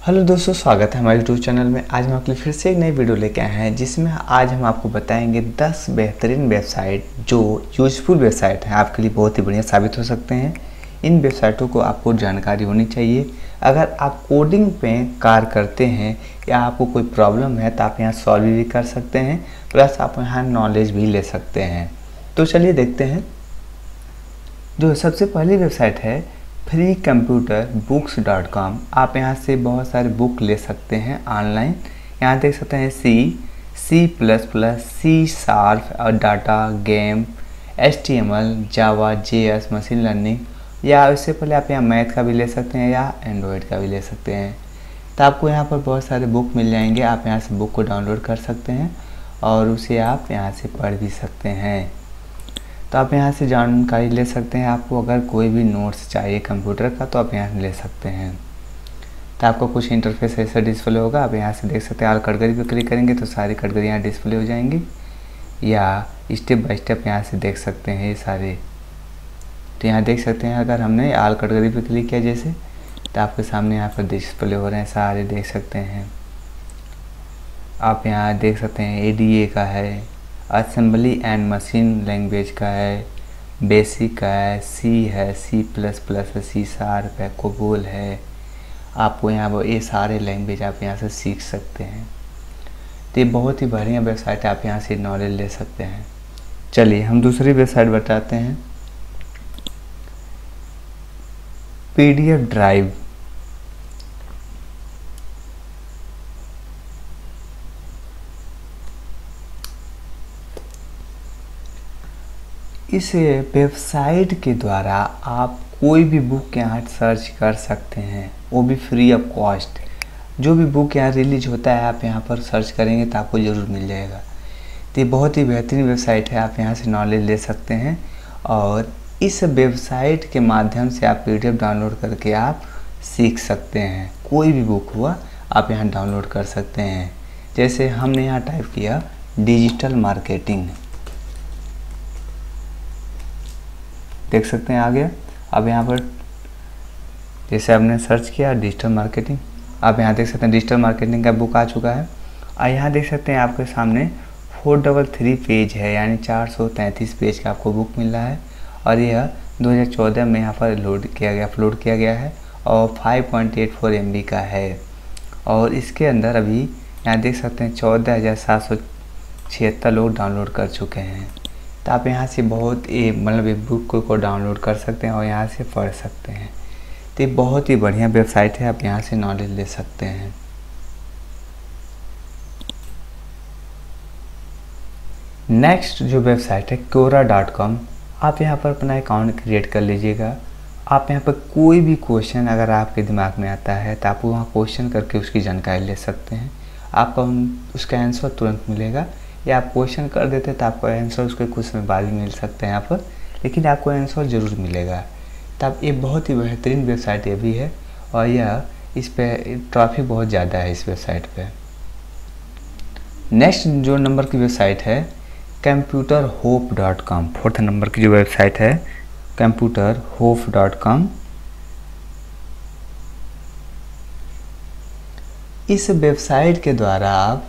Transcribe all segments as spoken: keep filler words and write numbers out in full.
Hello दोस्तों, स्वागत है हमारे यूट्यूब चैनल में। आज हम आपके लिए फिर से एक नई वीडियो लेके आए हैं, जिसमें आज हम आपको बताएंगे दस बेहतरीन वेबसाइट जो यूजफुल वेबसाइट हैं, आपके लिए बहुत ही बढ़िया साबित हो सकते हैं। इन वेबसाइटों को आपको जानकारी होनी चाहिए। अगर आप कोडिंग पे कार्य करते हैं या आपको कोई प्रॉब्लम है तो आप यहाँ सॉल्व भी कर सकते हैं, प्लस आप यहाँ नॉलेज भी ले सकते हैं। तो चलिए देखते हैं। जो सबसे पहली वेबसाइट है free computer books dot com. आप यहाँ से बहुत सारे बुक ले सकते हैं ऑनलाइन। यहाँ देख सकते हैं C C plus plus C sharp और data game H T M L Java J S machine learning, या इससे पहले आप यहाँ मैथ का भी ले सकते हैं या एंड्रॉयड का भी ले सकते हैं। तो आपको यहाँ पर बहुत सारे बुक मिल जाएंगे। आप यहाँ से बुक को डाउनलोड कर सकते हैं और उसे आप यहाँ से पढ़ भी सकते हैं। तो आप यहाँ से जानकारी ले सकते हैं। आपको अगर कोई भी नोट्स चाहिए कंप्यूटर का तो आप यहाँ ले सकते हैं। तो आपको कुछ इंटरफेस ऐसा डिस्प्ले होगा। आप यहाँ से देख सकते हैं। ऑल कैटेगरी पे क्लिक करेंगे तो सारी कैटेगरी यहाँ डिस्प्ले हो जाएंगी, या स्टेप बाय स्टेप यहाँ से देख सकते हैं ये सारे। तो यहाँ देख सकते हैं, अगर हमने ऑल कैटेगरी पे क्लिक किया जैसे, तो आपके सामने यहाँ पर डिस्प्ले हो रहे हैं सारे, देख सकते हैं। आप यहाँ देख सकते हैं ए डी ए का है, असेंबली एंड मशीन लैंग्वेज का है, बेसिक का है, सी है, सी प्लस प्लस है, सी शार्प है, कोबोल है। आपको यहाँ पर ये सारे लैंग्वेज आप यहाँ से सीख सकते हैं। तो ये बहुत ही बढ़िया वेबसाइट है, आप यहाँ से नॉलेज ले सकते हैं। चलिए हम दूसरी वेबसाइट बताते हैं, पी डी एफ ड्राइव। इस वेबसाइट के द्वारा आप कोई भी बुक यहाँ सर्च कर सकते हैं, वो भी फ्री ऑफ कॉस्ट। जो भी बुक यहाँ रिलीज होता है आप यहाँ पर सर्च करेंगे तो आपको ज़रूर मिल जाएगा। तो ये बहुत ही बेहतरीन वेबसाइट है, आप यहाँ से नॉलेज ले सकते हैं। और इस वेबसाइट के माध्यम से आप पी डी एफ डाउनलोड करके आप सीख सकते हैं। कोई भी बुक हुआ आप यहाँ डाउनलोड कर सकते हैं। जैसे हमने यहाँ टाइप किया डिजिटल मार्केटिंग, देख सकते हैं आ गया। अब यहाँ पर जैसे आपने सर्च किया डिजिटल मार्केटिंग, आप यहाँ देख सकते हैं डिजिटल मार्केटिंग का बुक आ चुका है। और यहाँ देख सकते हैं आपके सामने फोर डबल थ्री पेज है, यानी चार सौ तैंतीस पेज का आपको बुक मिल रहा है। और यह दो हज़ार चौदह में यहाँ पर लोड किया गया अपलोड किया गया है और five point eight four M B का है। और इसके अंदर अभी यहाँ देख सकते हैं चौदह हज़ार सात सौ छिहत्तर लोग डाउनलोड कर चुके हैं। तो आप यहाँ से बहुत ये मतलब एक बुक को, को डाउनलोड कर सकते हैं और यहाँ से पढ़ सकते हैं। तो ये बहुत ही बढ़िया वेबसाइट है, आप यहाँ से नॉलेज ले सकते हैं। नेक्स्ट जो वेबसाइट है क्योरा डॉट कॉम। आप यहाँ पर अपना अकाउंट क्रिएट कर लीजिएगा। आप यहाँ पर कोई भी क्वेश्चन अगर आपके दिमाग में आता है तो आप वहाँ क्वेश्चन करके उसकी जानकारी ले सकते हैं। आपको उसका आंसर तुरंत मिलेगा, या आप क्वेश्चन कर देते तो आपको आंसर उसके कुछ समय बाद भी मिल सकते हैं यहाँ पर, लेकिन आपको आंसर ज़रूर मिलेगा। तो आप ये बहुत ही बेहतरीन वेबसाइट ये भी है, और यह इस पे ट्रैफिक बहुत ज़्यादा है इस वेबसाइट पे। नेक्स्ट जो नंबर की वेबसाइट है computer hope dot com. Fourth number की जो वेबसाइट है कंप्यूटर होप डॉट कॉम। इस वेबसाइट के द्वारा आप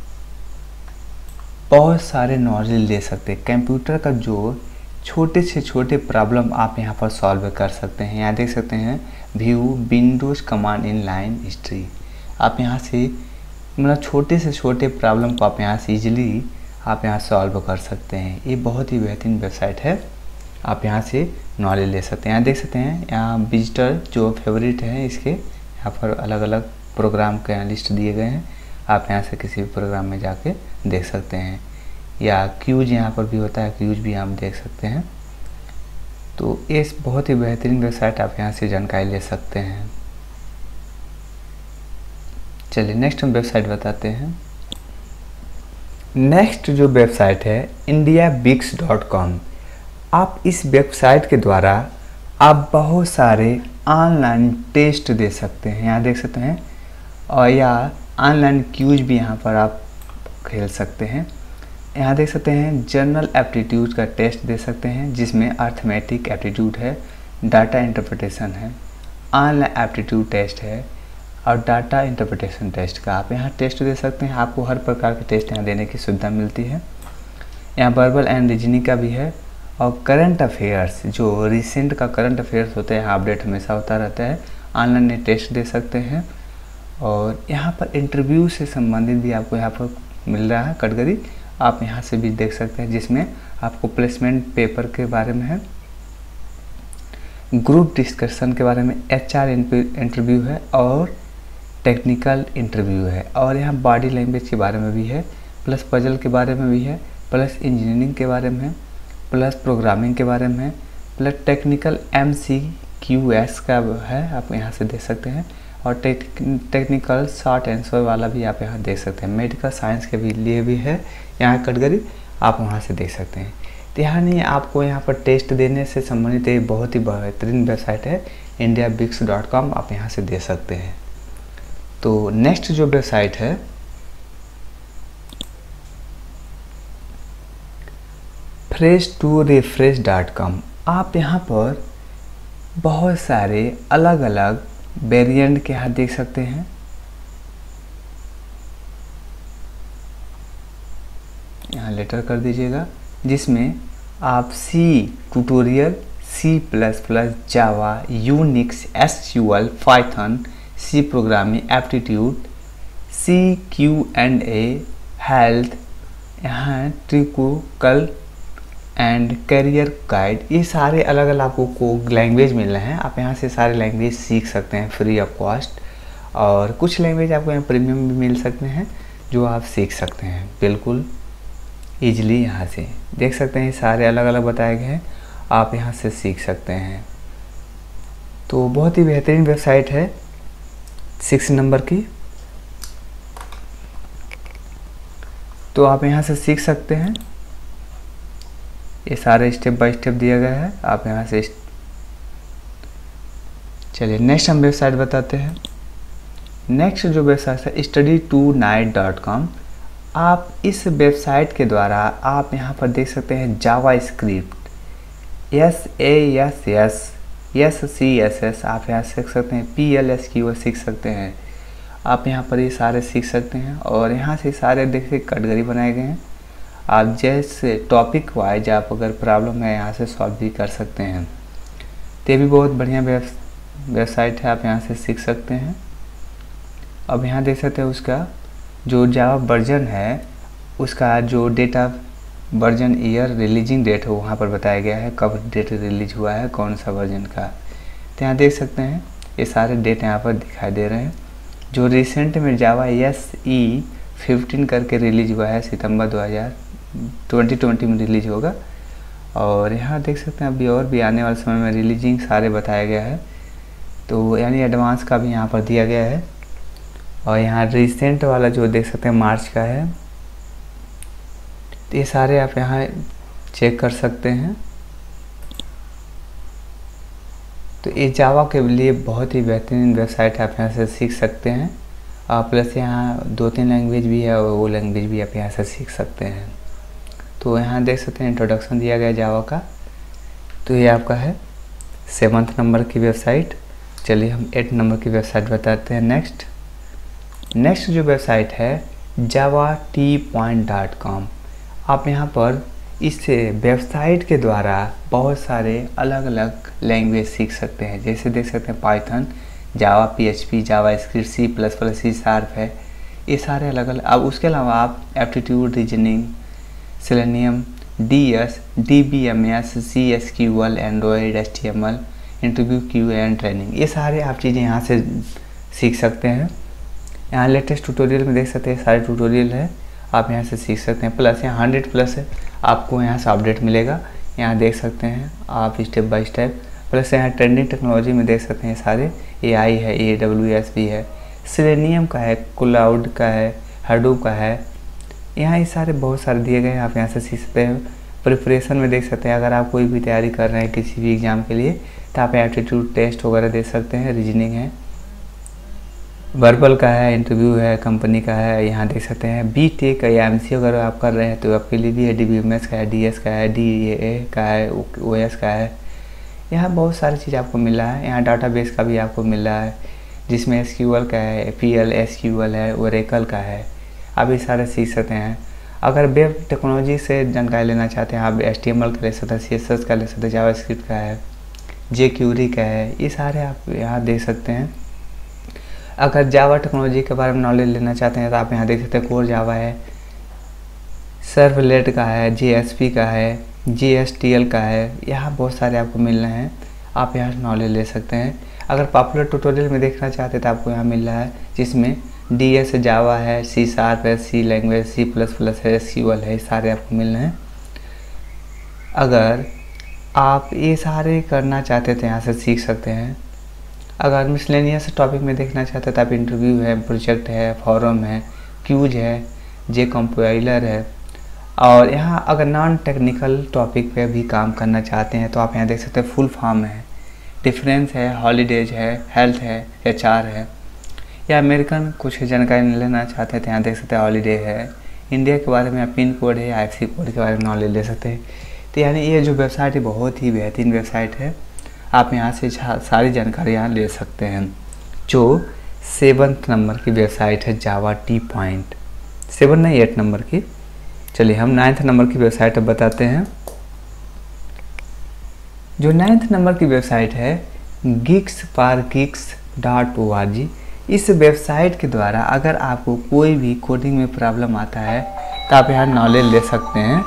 बहुत सारे नॉलेज ले सकते हैं। कंप्यूटर का जो छोटे से छोटे प्रॉब्लम आप यहाँ पर सॉल्व कर सकते हैं। यहाँ देख सकते हैं view Windows command in line history. आप यहाँ से मतलब छोटे से छोटे प्रॉब्लम को आप यहाँ से इजीली आप यहाँ सॉल्व कर सकते हैं। ये बहुत ही बेहतरीन वेबसाइट है, आप यहाँ से नॉलेज ले सकते हैं। यहाँ देख सकते हैं यहाँ विजिटर जो फेवरेट है इसके यहाँ पर अलग अलग प्रोग्राम के यहाँ लिस्ट दिए गए हैं। आप यहाँ से किसी भी प्रोग्राम में जाके देख सकते हैं, या क्यूज यहाँ पर भी होता है, क्यूज भी हम देख सकते हैं। तो ये बहुत ही बेहतरीन वेबसाइट, आप यहाँ से जानकारी ले सकते हैं। चलिए नेक्स्ट हम वेबसाइट बताते हैं। नेक्स्ट जो वेबसाइट है इंडिया बिक्स डॉट कॉम। आप इस वेबसाइट के द्वारा आप बहुत सारे ऑनलाइन टेस्ट दे सकते हैं। यहाँ देख सकते हैं, और या ऑनलाइन क्यूज भी यहाँ पर आप खेल सकते हैं। यहाँ देख सकते हैं जनरल एप्टीट्यूड का टेस्ट दे सकते हैं, जिसमें अर्थमेटिक एप्टीट्यूड है, डाटा इंटरप्रिटेशन है, ऑनलाइन एप्टीट्यूड टेस्ट है, और डाटा इंटरप्रिटेशन टेस्ट का आप यहाँ टेस्ट दे सकते हैं। आपको हर प्रकार के टेस्ट यहाँ देने की सुविधा मिलती है। यहाँ वर्बल एंड रीजनिंग का भी है। और करंट अफेयर्स, जो रिसेंट का करंट अफेयर्स होते हैं, यहाँ अपडेट हमेशा होता रहता है। ऑनलाइन में टेस्ट दे सकते हैं। और यहाँ पर इंटरव्यू से संबंधित भी आपको यहाँ पर मिल रहा है कैटेगरी, आप यहाँ से भी देख सकते हैं, जिसमें आपको प्लेसमेंट पेपर के बारे में है, ग्रुप डिस्कशन के बारे में, एचआर इंटरव्यू है और टेक्निकल इंटरव्यू है। और यहाँ बॉडी लैंग्वेज के बारे में भी है, प्लस पजल के बारे में भी है, प्लस इंजीनियरिंग के बारे में है, प्लस प्रोग्रामिंग के बारे में है, plus technical M C Q S का है, आप यहाँ से देख सकते हैं। और टेक, टेक्निकल शॉर्ट आंसर वाला भी आप यहाँ देख सकते हैं। मेडिकल साइंस के भी लिए भी है यहाँ कैटेगरी, आप वहाँ से देख सकते हैं। तो यहाँ नहीं, आपको यहाँ पर टेस्ट देने से संबंधित एक बहुत ही बेहतरीन वेबसाइट है इंडिया बिक्स डॉट कॉम, आप यहाँ से दे सकते हैं। तो नेक्स्ट जो वेबसाइट है fresh to refresh dot com, आप यहाँ पर बहुत सारे अलग अलग वेरिएंट के यहाँ देख सकते हैं। यहाँ लेटर कर दीजिएगा, जिसमें आप C tutorial, C plus plus, Java, Unix, SQL, Python, C programming, aptitude, C Q and A, health, यहाँ ट्रिकोकल एंड करियर गाइड, ये सारे अलग अलग आपको को लैंग्वेज मिल रहे हैं। आप यहाँ से सारे लैंग्वेज सीख सकते हैं फ्री ऑफ कॉस्ट। और कुछ लैंग्वेज आपको यहाँ प्रीमियम भी मिल सकते हैं, जो आप सीख सकते हैं बिल्कुल ईजिली। यहाँ से देख सकते हैं सारे अलग अलग बताए गए हैं, आप यहाँ से सीख सकते हैं। तो बहुत ही बेहतरीन वेबसाइट है सिक्स नंबर की, तो आप यहाँ से सीख सकते हैं। ये सारे स्टेप बाय स्टेप दिया गया है, आप यहाँ से। चलिए नेक्स्ट हम वेबसाइट बताते हैं। नेक्स्ट जो वेबसाइट है study tonight dot com, आप इस वेबसाइट के द्वारा आप यहाँ पर देख सकते हैं JavaScript, S A S S, S C S S, आप यहाँ सीख सकते हैं। पी एल एस क्यू सीख सकते हैं, आप यहाँ पर ये सारे सीख सकते हैं। और यहाँ से सारे देखिए कैटेगरी बनाए गए हैं, आप जैसे टॉपिक वाइज आप अगर प्रॉब्लम है यहाँ से सॉल्व भी कर सकते हैं। तो ये भी बहुत बढ़िया वेबसाइट है, आप यहाँ से सीख सकते हैं। अब यहाँ देख सकते हैं उसका जो जावा वर्जन है, उसका जो date of version year releasing date है वहाँ पर बताया गया है, कब डेट रिलीज हुआ है, कौन सा वर्जन का। तो यहाँ देख सकते हैं ये सारे डेट यहाँ पर दिखाई दे रहे हैं। जो रिसेंट में जावा एस ई फिफ्टीन करके रिलीज हुआ है, सितंबर दो हज़ार ट्वेंटी ट्वेंटी में रिलीज होगा। और यहाँ देख सकते हैं अभी और भी आने वाले समय में रिलीजिंग सारे बताया गया है, तो यानी एडवांस का भी यहाँ पर दिया गया है। और यहाँ रिसेंट वाला जो देख सकते हैं मार्च का है, तो ये सारे आप यहाँ चेक कर सकते हैं। तो ये जावा के लिए बहुत ही बेहतरीन वेबसाइट है, आप यहाँ से सीख सकते हैं। और प्लस यहाँ दो तीन लैंग्वेज भी है, और वो लैंग्वेज भी आप यहाँ से सीख सकते हैं। तो यहाँ देख सकते हैं इंट्रोडक्शन दिया गया जावा का। तो ये आपका है सेवन्थ नंबर की वेबसाइट। चलिए हम एट नंबर की वेबसाइट बताते हैं। नेक्स्ट नेक्स्ट जो वेबसाइट है Java T point dot com, आप यहाँ पर इस वेबसाइट के द्वारा बहुत सारे अलग अलग लैंग्वेज सीख सकते हैं। जैसे देख सकते हैं Python, Java, PHP, JavaScript, C plus plus, C sharp है, ये सारे अलग अलग। अब उसके अलावा आप aptitude, reasoning, Selenium, D S, D B M S, C S Q L, Android, H T M L, interview Q and training, ये सारे आप चीज़ें यहाँ से सीख सकते हैं। यहाँ लेटेस्ट ट्यूटोरियल में देख सकते हैं सारे ट्यूटोरियल है, आप यहाँ से सीख सकते हैं। प्लस यहाँ हंड्रेड प्लस है, आपको यहाँ से अपडेट मिलेगा, यहाँ देख सकते हैं आप स्टेप बाय स्टेप। प्लस यहाँ ट्रेंडिंग टेक्नोलॉजी में देख सकते हैं सारे, ए आई है, ए डब्ल्यू एस भी है, सेलेनियम का है, क्लाउड का है, हडूप का है, यहाँ ये सारे बहुत सारे दिए गए हैं, आप यहाँ से सीख सकते हैं। प्रिपरेशन में देख सकते हैं अगर आप कोई भी तैयारी कर रहे हैं किसी भी एग्ज़ाम के लिए, तो आप एप्टीट्यूड टेस्ट वगैरह दे सकते हैं। रीजनिंग है, वर्बल का है, इंटरव्यू है, कंपनी का है, यहाँ देख सकते हैं। बी टेक या एम सी अगर आप कर रहे हैं तो आपके लिए भी है, डी बी एम एस का है, डी एस का है, डी ए ए का है, ओ एस का है, यहाँ बहुत सारी चीज़ आपको मिल रहा है। यहाँ डाटाबेस का भी आपको मिल रहा है। जिसमें एस क्यू एल का है, P L S Q L है, ओरेकल का है। आप ये सारे सीख सकते हैं। अगर वेब टेक्नोलॉजी से जानकारी लेना चाहते हैं आप एच टी एम एल का ले सकते हैं, सी एस एस का ले सकते हैं, जावास्क्रिप्ट का है, जे क्यूरी का है, ये सारे आप यहाँ देख सकते हैं। अगर जावा टेक्नोलॉजी के बारे में नॉलेज लेना चाहते हैं तो आप यहाँ देख सकते हैं कोर जावा है, सर्वलेट का है, जे एस पी का है, जी एस टी एल का है। यहाँ बहुत सारे आपको मिल रहे हैं, आप यहाँ नॉलेज ले सकते हैं। अगर पॉपुलर ट्यूटोरियल में देखना चाहते हैं तो आपको यहाँ मिल रहा है, जिसमें डी एस जावा है, सी शार्प है, C language, C plus plus है, एस क्यू एल है, सारे आपको मिल रहे हैं। अगर आप ये सारे करना चाहते थे यहाँ से सीख सकते हैं। अगर मिसलेनियस टॉपिक में देखना चाहते हैं तो आप इंटरव्यू है, प्रोजेक्ट है, फॉरम है, क्यूज है, जे कंपाइलर है। और यहाँ अगर नॉन टेक्निकल टॉपिक पे भी काम करना चाहते हैं तो आप यहाँ देख सकते हैं फुल फॉर्म है, डिफरेंस है, हॉलीडेज है, हेल्थ है, एच आर है, या अमेरिकन कुछ जानकारी लेना चाहते हैं तो यहाँ देख सकते हैं हॉलीडे है, इंडिया के बारे में पिन कोड है, आई एफ सी कोड के बारे में नॉलेज ले सकते हैं। तो यानी ये जो वेबसाइट है बहुत ही बेहतरीन वेबसाइट है, आप यहाँ से सारी जानकारी यहाँ ले सकते हैं। जो सेवन्थ नंबर की वेबसाइट है जावा टी पॉइंट, सेवन नहीं एट नंबर की। चलिए हम नाइन्थ नंबर की वेबसाइट अब बताते हैं। जो नाइन्थ नंबर की वेबसाइट है geeks for geeks dot O R G. इस वेबसाइट के द्वारा अगर आपको कोई भी कोडिंग में प्रॉब्लम आता है तो आप यहाँ नॉलेज ले सकते हैं।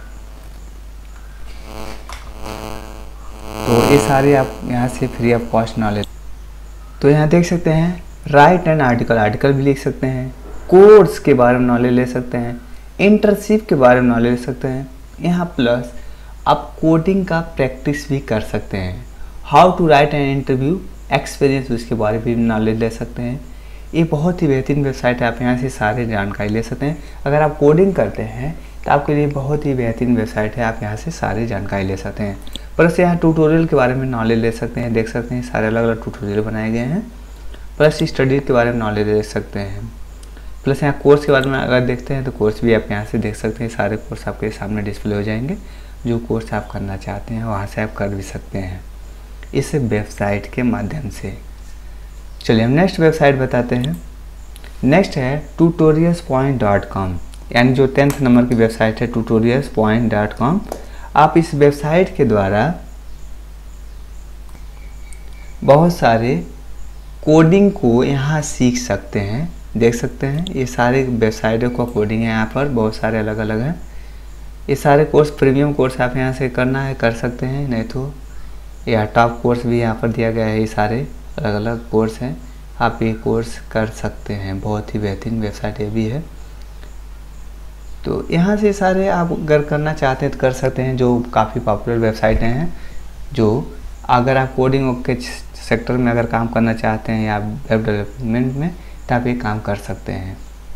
तो ये सारे आप यहाँ से फ्री ऑफ कॉस्ट नॉलेज। तो यहाँ देख सकते हैं राइट एंड आर्टिकल, आर्टिकल भी लिख सकते हैं, कोर्स के बारे में नॉलेज ले सकते हैं, इंटर्नशिप के बारे में नॉलेज ले सकते हैं। यहाँ प्लस आप कोडिंग का प्रैक्टिस भी कर सकते हैं। How to write an interview experience, उसके बारे में भी नॉलेज ले सकते हैं। ये बहुत ही बेहतरीन वेबसाइट है, आप यहाँ से सारे जानकारी ले सकते हैं। अगर आप कोडिंग करते हैं तो आपके लिए बहुत ही बेहतरीन वेबसाइट है, आप यहाँ से सारी जानकारी ले सकते हैं। प्लस यहाँ ट्यूटोरियल के बारे में नॉलेज ले सकते हैं, देख सकते हैं सारे अलग अलग ट्यूटोरियल बनाए गए हैं। प्लस स्टडी के बारे में नॉलेज ले सकते हैं। प्लस यहाँ कोर्स के बारे में अगर देखते हैं तो कोर्स भी आप यहाँ से देख सकते हैं, सारे कोर्स आपके सामने डिस्प्ले हो जाएंगे। जो कोर्स आप करना चाहते हैं वहाँ से आप कर भी सकते हैं इस वेबसाइट के माध्यम से। चलिए हम नेक्स्ट वेबसाइट बताते हैं। नेक्स्ट है ट्यूटोरियल्स पॉइंट डॉट कॉम, यानी जो टेंथ नंबर की वेबसाइट है ट्यूटोरियल्स पॉइंट डॉट कॉम। आप इस वेबसाइट के द्वारा बहुत सारे कोडिंग को यहाँ सीख सकते हैं, देख सकते हैं ये सारे वेबसाइटों का कोडिंग है, यहाँ पर बहुत सारे अलग अलग हैं। ये सारे कोर्स प्रीमियम कोर्स आप यहाँ से करना है कर सकते हैं, नहीं तो या टॉप कोर्स भी यहाँ पर दिया गया है। ये सारे अलग अलग कोर्स हैं, आप ये कोर्स कर सकते हैं। बहुत ही बेहतरीन वेबसाइट ये भी है। तो यहाँ से सारे आप अगर करना चाहते हैं तो कर सकते हैं, जो काफ़ी पॉपुलर वेबसाइटें हैं। जो अगर आप कोडिंग के सेक्टर में अगर काम करना चाहते हैं या वेब डेवलपमेंट में तो आप ये काम कर सकते हैं।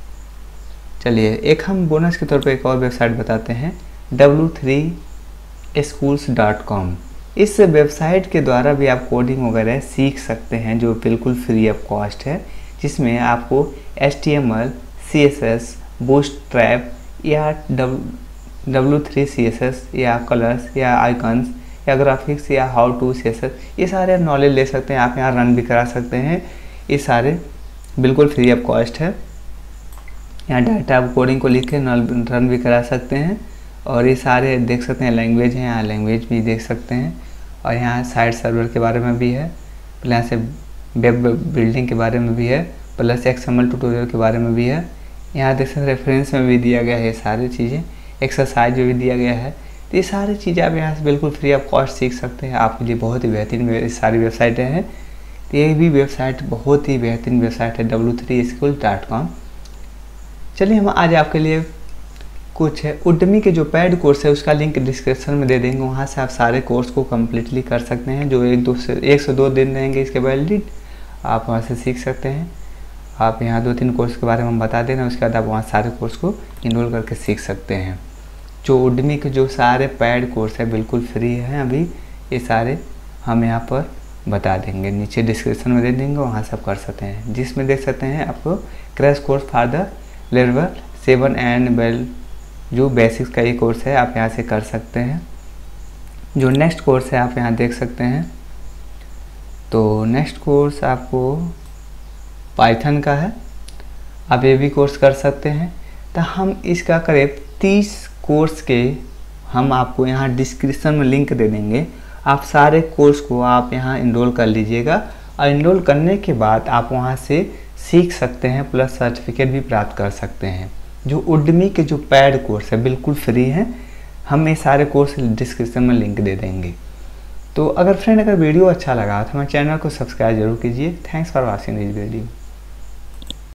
चलिए एक हम बोनस के तौर पे एक और वेबसाइट बताते हैं W three schools dot com. इस वेबसाइट के द्वारा भी आप कोडिंग वगैरह सीख सकते हैं, जो बिल्कुल फ्री ऑफ कॉस्ट है, जिसमें आपको H T M L, C S S, bootstrap या W three C S S या कलर्स या आइकन्स या ग्राफिक्स या how to C S S, ये सारे नॉलेज ले सकते हैं। आप यहाँ रन भी करा सकते हैं, ये सारे बिल्कुल फ्री ऑफ कॉस्ट है। यहाँ डाटा आप कोडिंग को लिख के रन भी करा सकते हैं। और ये सारे देख सकते हैं लैंग्वेज हैं, यहाँ लैंग्वेज भी देख सकते हैं। और यहाँ साइट सर्वर के बारे में भी है, प्लस से वेब बिल्डिंग के बारे में भी है, प्लस एक्सएमएल ट्यूटोरियल के बारे में भी है। यहाँ देख सकते हैं रेफरेंस में भी दिया गया है सारी चीज़ें, एक्सरसाइज में भी दिया गया है। तो ये सारी चीज़ें आप यहाँ से बिल्कुल फ्री ऑफ कॉस्ट सीख सकते हैं। आपके लिए बहुत ही बेहतरीन सारी वेबसाइटें हैं। तो ये भी वेबसाइट बहुत ही बेहतरीन वेबसाइट है W three school dot com. चलिए हम आज आपके लिए कुछ है उद्यमी के जो पेड कोर्स है उसका लिंक डिस्क्रिप्शन में दे देंगे, वहाँ से आप सारे कोर्स को कम्प्लीटली कर सकते हैं। जो एक दो से एक से दो दिन रहेंगे इसके वैलिड, आप वहाँ से सीख सकते हैं। आप यहाँ दो तीन कोर्स के बारे में हम बता देना, उसके बाद आप वहाँ सारे कोर्स को इनरोल करके सीख सकते हैं। जो उद्यमी के जो सारे पेड कोर्स है बिल्कुल फ्री हैं अभी, ये सारे हम यहाँ पर बता देंगे, नीचे डिस्क्रिप्शन में दे देंगे, वहाँ से आप कर सकते हैं। जिसमें देख सकते हैं आपको crash course for the level seven and bell, जो बेसिक्स का ये कोर्स है आप यहाँ से कर सकते हैं। जो नेक्स्ट कोर्स है आप यहाँ देख सकते हैं। तो नेक्स्ट कोर्स आपको पाइथन का है, आप ये भी कोर्स कर सकते हैं। तो हम इसका करीब तीस कोर्स के हम आपको यहाँ डिस्क्रिप्शन में लिंक दे देंगे। आप सारे कोर्स को आप यहाँ इनरोल कर लीजिएगा और इनरोल करने के बाद आप वहाँ से सीख सकते हैं, प्लस सर्टिफिकेट भी प्राप्त कर सकते हैं। जो उडमी के जो पैड कोर्स है बिल्कुल फ्री है, हम ये सारे कोर्स डिस्क्रिप्शन में लिंक दे देंगे। तो अगर फ्रेंड अगर वीडियो अच्छा लगा तो हमारे चैनल को सब्सक्राइब जरूर कीजिए। Thanks for watching this video.